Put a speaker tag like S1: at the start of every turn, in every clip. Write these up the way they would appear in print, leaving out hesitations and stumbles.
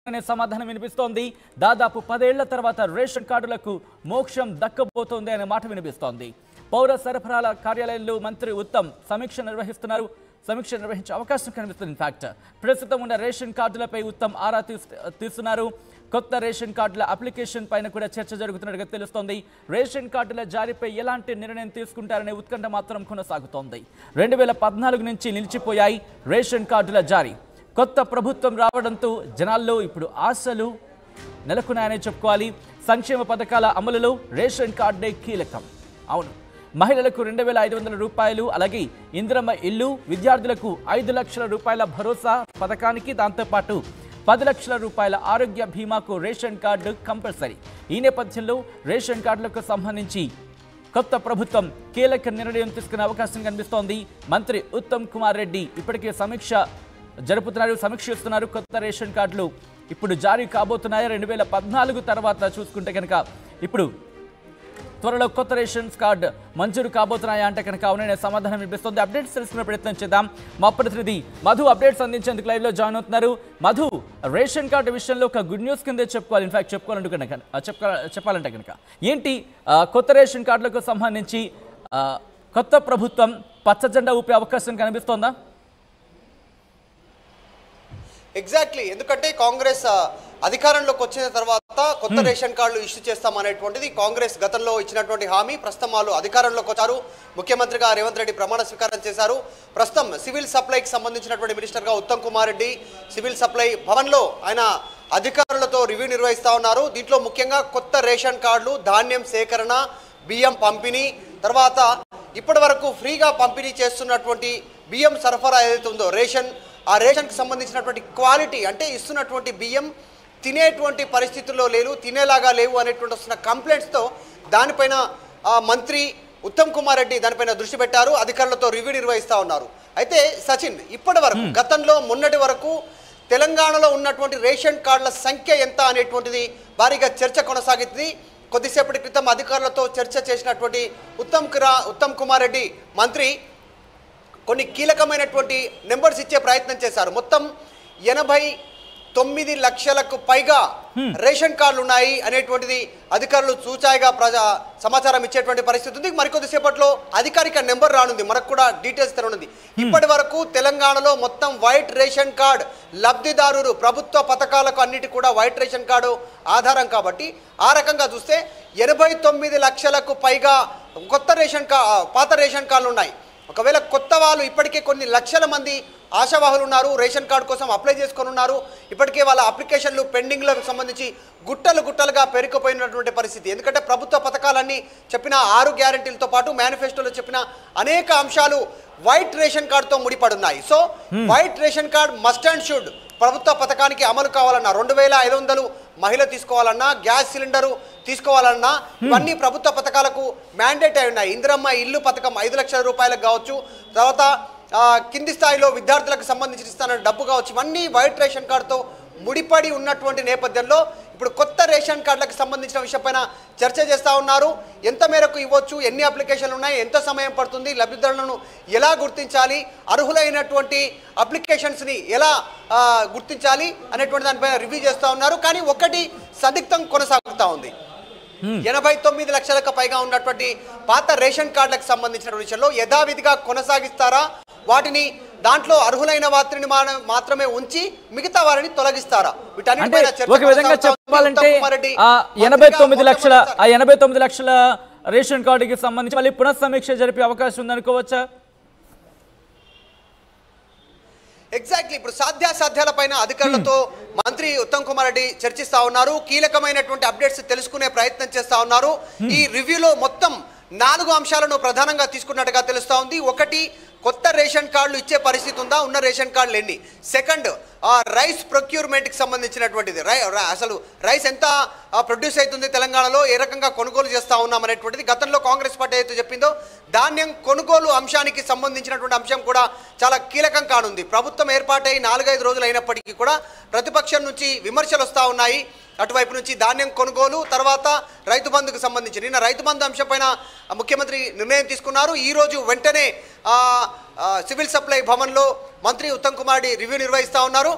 S1: అనే సమాధానం వినిపిస్తోంది. దాదాపు 10 ఏళ్ల తర్వాత రేషన్ కార్డులకు మోక్షం దక్కబోతోంది అనే మాట వినిపిస్తోంది. పౌర సరఫరాల కార్యాలయంలో మంత్రి ఉత్తమ్ సమీక్ష నిర్వహించే అవకాశం కనిపిస్తుంది. ఇన్ఫాక్ట్ ప్రస్తుతం ఉన్న రేషన్ కార్డులపై ఉత్తమ్ ఆరా తీస్తున్నారు. కొత్త రేషన్ కార్డుల అప్లికేషన్ పైన కూడా చర్చ జరుగుతున్నట్టుగా తెలుస్తోంది. రేషన్ కార్డుల జారీపై ఎలాంటి నిర్ణయం తీసుకుంటారనే ఉత్కంఠ మాత్రం కొనసాగుతోంది. 2014 నుంచి నిలిచిపోయాయి రేషన్ కార్డుల జారీ. కొత్త ప్రభుత్వం రావడంతో జనాల్లో ఇప్పుడు ఆశలు నెలకొన్నాయని చెప్పుకోవాలి. సంక్షేమ పథకాల అమలులో రేషన్ కార్డే కీలకం. అవును, మహిళలకు 2500 రూపాయలు, అలాగే ఇందిరమ్మ ఇల్లు, విద్యార్థులకు 5 లక్షల రూపాయల భరోసా పథకానికి, దాంతోపాటు 10 లక్షల రూపాయల ఆరోగ్య బీమాకు రేషన్ కార్డు కంపల్సరీ. ఈ నేపథ్యంలో రేషన్ కార్డులకు సంబంధించి కొత్త ప్రభుత్వం కీలక నిర్ణయం తీసుకునే అవకాశం కనిపిస్తోంది. మంత్రి ఉత్తమ్ కుమార్ రెడ్డి ఇప్పటికే సమీక్షిస్తున్నారు. కొత్త రేషన్ కార్డులు ఇప్పుడు జారీ కాబోతున్నాయి. 2014 తర్వాత చూసుకుంటే కనుక ఇప్పుడు త్వరలో కొత్త రేషన్ కార్డు మంజూరు కాబోతున్నాయా అంటే కనుక అవుననే సమాధానం వినిపిస్తుంది. అప్డేట్స్ తెలుసుకునే ప్రయత్నం చేద్దాం. మా ప్రతినిధి మధు అప్డేట్స్ అందించేందుకు లైవ్ లో జాయిన్ అవుతున్నారు. మధు, రేషన్ కార్డు విషయంలో ఒక గుడ్ న్యూస్ కిందే చెప్పుకోవాలి. ఇన్ఫాక్ట్ చెప్పాలంటే కనుక ఏంటి, కొత్త రేషన్ కార్డులకు సంబంధించి కొత్త ప్రభుత్వం పచ్చ జెండా ఊపే అవకాశం కనిపిస్తోందా?
S2: ఎగ్జాక్ట్లీ, ఎందుకంటే కాంగ్రెస్ అధికారంలోకి వచ్చిన తర్వాత కొత్త రేషన్ కార్డులు ఇష్యూ చేస్తామనేటువంటిది కాంగ్రెస్ గతంలో ఇచ్చినటువంటి హామీ. ప్రస్తుతం వాళ్ళు అధికారంలోకి వచ్చారు. ముఖ్యమంత్రిగా రేవంత్ రెడ్డి ప్రమాణ స్వీకారం చేశారు. ప్రస్తుతం సివిల్ సప్లైకి సంబంధించినటువంటి మినిస్టర్గా ఉత్తమ్ కుమార్ రెడ్డి సివిల్ సప్లై భవన్లో ఆయన అధికారులతో రివ్యూ నిర్వహిస్తూ ఉన్నారు. దీంట్లో ముఖ్యంగా కొత్త రేషన్ కార్డులు, ధాన్యం సేకరణ, బియ్యం పంపిణీ, తర్వాత ఇప్పటి వరకు ఫ్రీగా పంపిణీ చేస్తున్నటువంటి బియ్యం సరఫరా ఏదైతే ఉందో ఆ రేషన్కి సంబంధించినటువంటి క్వాలిటీ, అంటే ఇస్తున్నటువంటి బియ్యం తినేటువంటి పరిస్థితుల్లో తినేలాగా లేవు అనేటువంటి వస్తున్న కంప్లైంట్స్తో దానిపైన మంత్రి ఉత్తమ్ కుమార్ రెడ్డి దానిపైన దృష్టి పెట్టారు. అధికారులతో రివ్యూ నిర్వహిస్తూ ఉన్నారు. అయితే సచిన్, ఇప్పటి వరకు గతంలో మొన్నటి వరకు తెలంగాణలో ఉన్నటువంటి రేషన్ కార్డుల సంఖ్య ఎంత అనేటువంటిది భారీగా చర్చ కొనసాగుతుంది. కొద్దిసేపటి క్రితం అధికారులతో చర్చ చేసినటువంటి ఉత్తమ్ కుమార్ రెడ్డి మంత్రి కొన్ని కీలకమైనటువంటి నెంబర్స్ ఇచ్చే ప్రయత్నం చేశారు. మొత్తం 89 లక్షలకు పైగా రేషన్ కార్డులు ఉన్నాయి అనేటువంటిది అధికారులు చూచాయిగా సమాచారం ఇచ్చేటువంటి పరిస్థితి ఉంది. మరికొద్దిసేపట్లో అధికారిక నెంబర్ రానుంది, మనకు కూడా డీటెయిల్స్ తెరనుంది. ఇప్పటి వరకు తెలంగాణలో మొత్తం వైట్ రేషన్ కార్డు లబ్ధిదారులు ప్రభుత్వ పథకాలకు అన్నిటి కూడా వైట్ రేషన్ కార్డు ఆధారం కాబట్టి ఆ రకంగా చూస్తే 89 లక్షలకు పైగా పాత రేషన్ కార్డులు ఉన్నాయి. ఒకవేళ కొత్త వాళ్ళు ఇప్పటికే కొన్ని లక్షల మంది ఆశావాహులు ఉన్నారు, రేషన్ కార్డు కోసం అప్లై చేసుకొని ఉన్నారు. ఇప్పటికే వాళ్ళ అప్లికేషన్లు పెండింగ్లకు సంబంధించి గుట్టలుగా పెరిగిపోయినటువంటి పరిస్థితి. ఎందుకంటే ప్రభుత్వ పథకాలన్నీ చెప్పిన 6 గ్యారెంటీలతో పాటు మేనిఫెస్టోలో చెప్పిన అనేక అంశాలు వైట్ రేషన్ కార్డుతో ముడిపడున్నాయి. So white ration card must and should ప్రభుత్వ పథకానికి అమలు కావాలన్నా, 2500 మహిళ తీసుకోవాలన్నా, గ్యాస్ సిలిండరు తీసుకోవాలన్నా ఇవన్నీ ప్రభుత్వ పథకాలకు మ్యాండేట్ అయి ఉన్నాయి. ఇందిరమ్మ ఇల్లు పథకం 5 లక్షల రూపాయలకు కావచ్చు, తర్వాత కింది స్థాయిలో విద్యార్థులకు సంబంధించి ఇస్తున్న డబ్బు కావచ్చు, ఇవన్నీ వైట్ రేషన్ కార్డుతో ముడిపడి ఉన్నటువంటి నేపథ్యంలో ఇప్పుడు కొత్త రేషన్ కార్డులకు సంబంధించిన విషయంపైన చర్చ చేస్తూ ఉన్నారు. ఎంత మేరకు ఇవ్వచ్చు, ఎన్ని అప్లికేషన్లు ఉన్నాయి, ఎంత సమయం పడుతుంది, లబ్ధిదారులను ఎలా గుర్తించాలి, అర్హులైనటువంటి అప్లికేషన్స్ని ఎలా గుర్తించాలి అనేటువంటి దానిపైన రివ్యూ చేస్తూ ఉన్నారు. కానీ ఒకటి సందిగ్ధం కొనసాగుతూ ఉంది. 89 లక్షలకు పైగా ఉన్నటువంటి పాత రేషన్ కార్డులకు సంబంధించిన విషయంలో యథావిధిగా కొనసాగిస్తారా, వాటిని దాంట్లో అర్హులైన వారిని మాత్రమే ఉంచి మిగతా వారిని తొలగిస్తారా?
S1: ఒక విధంగా చెప్పాలంటే 89 లక్షల రేషన్ కార్డుకి సంబంధించి మళ్ళీ పునఃసమీక్ష జరిపే అవకాశం ఉందనుకోవచ్చా?
S2: ఎగ్జాక్ట్లీ, ఇప్పుడు సాధ్యాసాధ్యాల పైన అధికారులతో మంత్రి ఉత్తమ్ కుమార్ రెడ్డి చర్చిస్తా ఉన్నారు. కీలకమైనటువంటి అప్డేట్స్ తెలుసుకునే ప్రయత్నం చేస్తా ఉన్నారు. ఈ రివ్యూలో మొత్తం 4 అంశాలను ప్రధానంగా తీసుకున్నట్టుగా తెలుస్తా ఉంది. ఒకటి, కొత్త రేషన్ కార్డులు ఇచ్చే పరిస్థితి ఉందా, ఉన్న రేషన్ కార్డులు ఎన్ని. సెకండ్, రైస్ ప్రొక్యూర్మెంట్కి సంబంధించినటువంటిది, అసలు రైస్ ఎంత ప్రొడ్యూస్ అవుతుంది తెలంగాణలో, ఏ రకంగా కొనుగోలు చేస్తూ ఉన్నాం అనేటువంటిది. గతంలో కాంగ్రెస్ పార్టీ అయితే చెప్పిందో ధాన్యం కొనుగోలు అంశానికి సంబంధించినటువంటి అంశం కూడా చాలా కీలకం కానుంది. ప్రభుత్వం ఏర్పాటై 4-5 రోజులు అయినప్పటికీ కూడా ప్రతిపక్షం నుంచి విమర్శలు వస్తూ ఉన్నాయి. అటువైపు నుంచి ధాన్యం కొనుగోలు, తర్వాత రైతు బంధుకు సంబంధించి నిన్న రైతు బంధు అంశంపైన ముఖ్యమంత్రి నిర్ణయం తీసుకున్నారు. ఈరోజు వెంటనే సివిల్ సప్లై భవన్లో మంత్రి ఉత్తమ్ కుమార్ రెడ్డి రివ్యూ నిర్వహిస్తూ ఉన్నారు.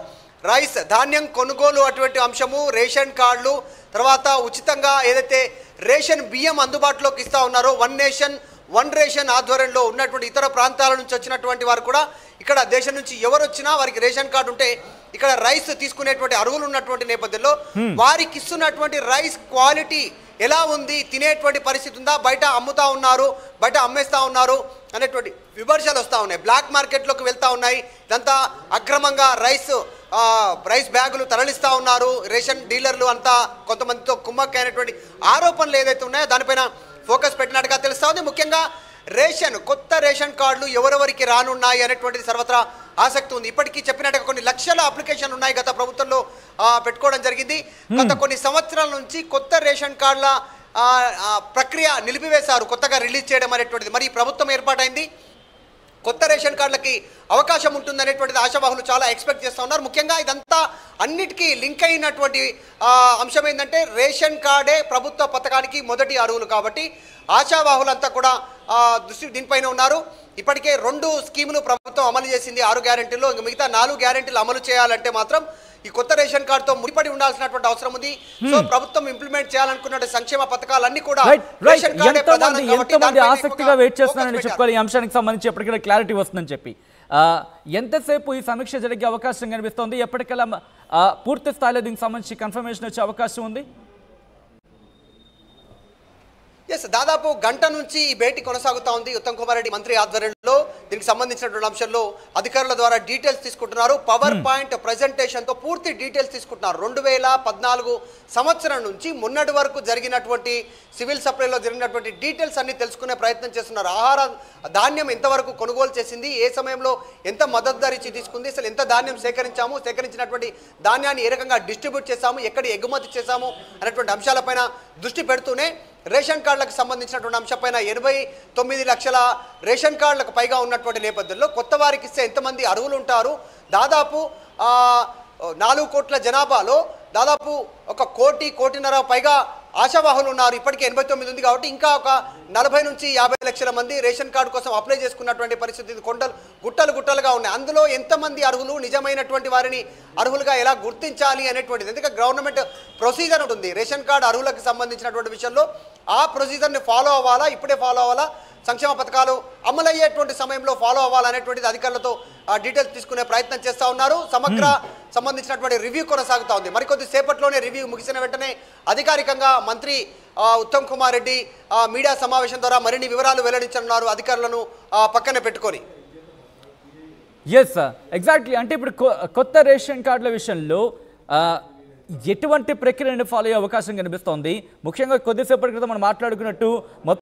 S2: రైస్ ధాన్యం కొనుగోలు అటువంటి అంశము, రేషన్ కార్డులు, తర్వాత ఉచితంగా ఏదైతే రేషన్ బియ్యం అందుబాటులోకి ఇస్తా ఉన్నారో వన్ నేషన్ వన్ రేషన్ ఆధ్వర్యంలో ఉన్నటువంటి ఇతర ప్రాంతాల నుంచి వచ్చినటువంటి వారు కూడా ఇక్కడ దేశం నుంచి ఎవరు వచ్చినా వారికి రేషన్ కార్డు ఉంటే ఇక్కడ రైస్ తీసుకునేటువంటి అర్హులు ఉన్నటువంటి నేపథ్యంలో వారికి ఇస్తున్నటువంటి రైస్ క్వాలిటీ ఎలా ఉంది, తినేటువంటి పరిస్థితి ఉందా, బయట అమ్ముతా ఉన్నారు, బయట అమ్మేస్తా ఉన్నారు అనేటువంటి విమర్శలు వస్తూ ఉన్నాయి. బ్లాక్ మార్కెట్లోకి వెళ్తూ ఉన్నాయి. ఇదంతా అక్రమంగా రైస్ బ్యాగులు తరలిస్తూ ఉన్నారు. రేషన్ డీలర్లు అంతా కొంతమందితో కుమ్మక్కైనటువంటి ఆరోపణలు ఏదైతే ఉన్నాయో దానిపైన ఫోకస్ పెట్టినట్టుగా తెలుస్తూ ఉంది. ముఖ్యంగా కొత్త రేషన్ కార్డులు ఎవరెవరికి రానున్నాయి అనేటువంటిది సర్వత్రా ఆసక్తి ఉంది. ఇప్పటికీ చెప్పినట్టుగా కొన్ని లక్షల అప్లికేషన్లు ఉన్నాయి గత ప్రభుత్వంలో పెట్టుకోవడం జరిగింది. గత కొన్ని సంవత్సరాల నుంచి కొత్త రేషన్ కార్డుల ప్రక్రియ నిలిపివేశారు, కొత్తగా రిలీజ్ చేయడం అనేటువంటిది. మరి ప్రభుత్వం ఏర్పాటైంది, కొత్త రేషన్ కార్డులకి అవకాశం ఉంటుందనేటువంటిది ఆశావాహులు చాలా ఎక్స్పెక్ట్ చేస్తూ ఉన్నారు. ముఖ్యంగా ఇదంతా అన్నిటికీ లింక్ అయినటువంటి అంశం ఏంటంటే రేషన్ కార్డే ప్రభుత్వ పథకానికి మొదటి అర్హులు కాబట్టి ఆశావాహులంతా కూడా దృష్టి దీనిపైన ఉన్నారు. ఇప్పటికే 2 స్కీములు ప్రభుత్వం అమలు చేసింది 6 గ్యారెంటీల్లో. ఇంక మిగతా 4 గ్యారెంటీలు అమలు చేయాలంటే మాత్రం ఈ కొత్త రేషన్ కార్డుతో ముడిపడి ఉండాల్సినటువంటి అవసరం ఉంది. సో ప్రభుత్వం ఇంప్లిమెంట్ చేయాలనుకున్న సంక్షేమ పథకాలన్నీ కూడా రేషన్ కార్డే ప్రధానం కాబట్టి
S1: ఆసక్తిగా వెయిట్ చేస్తున్నారని చెప్పుకోవాలి. ఈ అంశానికి సంబంధించి ఎప్పటికైనా క్లారిటీ వస్తుందని చెప్పి ఎంతసేపు ఈ సమీక్ష జరిగే అవకాశం కనిపిస్తోంది? ఎప్పటికైనా పూర్తి స్థాయిలో దీనికి సంబంధించి కన్ఫర్మేషన్ వచ్చే అవకాశం ఉంది?
S2: దాదాపు గంట నుంచి ఈ భేటీ కొనసాగుతా ఉంది. ఉత్తమ్ కుమార్ రెడ్డి మంత్రి ఆధ్వర్యంలో దీనికి సంబంధించినటువంటి అంశంలో అధికారుల ద్వారా డీటెయిల్స్ తీసుకుంటున్నారు. పవర్ పాయింట్ ప్రెజెంటేషన్ తో పూర్తి డీటెయిల్స్ తీసుకుంటున్నారు. 2014 సంవత్సరం నుంచి మొన్నటి వరకు జరిగినటువంటి సివిల్ సప్లైలో జరిగినటువంటి డీటెయిల్స్ అన్ని తెలుసుకునే ప్రయత్నం చేస్తున్నారు. ధాన్యం ఎంతవరకు కొనుగోలు చేసింది, ఏ సమయంలో ఎంత మద్దతు ధర ఇచ్చి తీసుకుంది, అసలు ఎంత ధాన్యం సేకరించాము, సేకరించినటువంటి ధాన్యాన్ని ఏ రకంగా డిస్ట్రిబ్యూట్ చేశాము, ఎక్కడి ఎగుమతి చేశాము అనేటువంటి అంశాలపైన దృష్టి పెడుతూనే రేషన్ కార్డులకు సంబంధించినటువంటి అంశంపైన 89 లక్షల రేషన్ కార్డులకు పైగా ఉన్నటువంటి నేపథ్యంలో కొత్త వారికి ఇస్తే ఎంతమంది అర్హులు ఉంటారు, దాదాపు 4 కోట్ల జనాభాలో దాదాపు 1 కోటి కోటిన్నర పైగా ఆశావాహులు ఉన్నారు. ఇప్పటికే 89 ఉంది కాబట్టి ఇంకా ఒక 40 నుంచి 50 లక్షల మంది రేషన్ కార్డు కోసం అప్లై చేసుకున్నటువంటి పరిస్థితి గుట్టలుగా ఉన్నాయి. అందులో ఎంతమంది అర్హులు, నిజమైనటువంటి వారిని అర్హులుగా ఎలా గుర్తించాలి అనేటువంటిది. ఎందుకంటే గవర్నమెంట్ ప్రొసీజర్ ఉంటుంది రేషన్ కార్డు అర్హులకు సంబంధించినటువంటి విషయంలో. ఆ ప్రొసీజర్ని ఫాలో అవ్వాలా, ఇప్పుడే ఫాలో అవ్వాలా, సంక్షేమ పథకాలు అమలయ్యేటువంటి సమయంలో ఫాలో అవ్వాలనేటువంటిది అధికారులతో డీటెయిల్స్ తీసుకునే ప్రయత్నం చేస్తూ ఉన్నారు. సమగ్ర సంబంధించినటువంటి రివ్యూ కొనసాగుతూ ఉంది. మరికొద్ది సేపట్లోనే రివ్యూ ముగిసిన వెంటనే అధికారికంగా మంత్రి ఉత్తమ్ కుమార్ రెడ్డి మీడియా సమావేశం ద్వారా మరిన్ని వివరాలు వెల్లడించనున్నారు అధికారులను పక్కనే పెట్టుకొని.
S1: Yes exactly. అంటే ఇప్పుడు కొత్త రేషన్ కార్డుల విషయంలో ఎటువంటి ప్రక్రియను ఫాలో అయ్యే అవకాశం కనిపిస్తోంది? ముఖ్యంగా కొద్దిసేపటి క్రితం మనం మాట్లాడుకున్నట్టు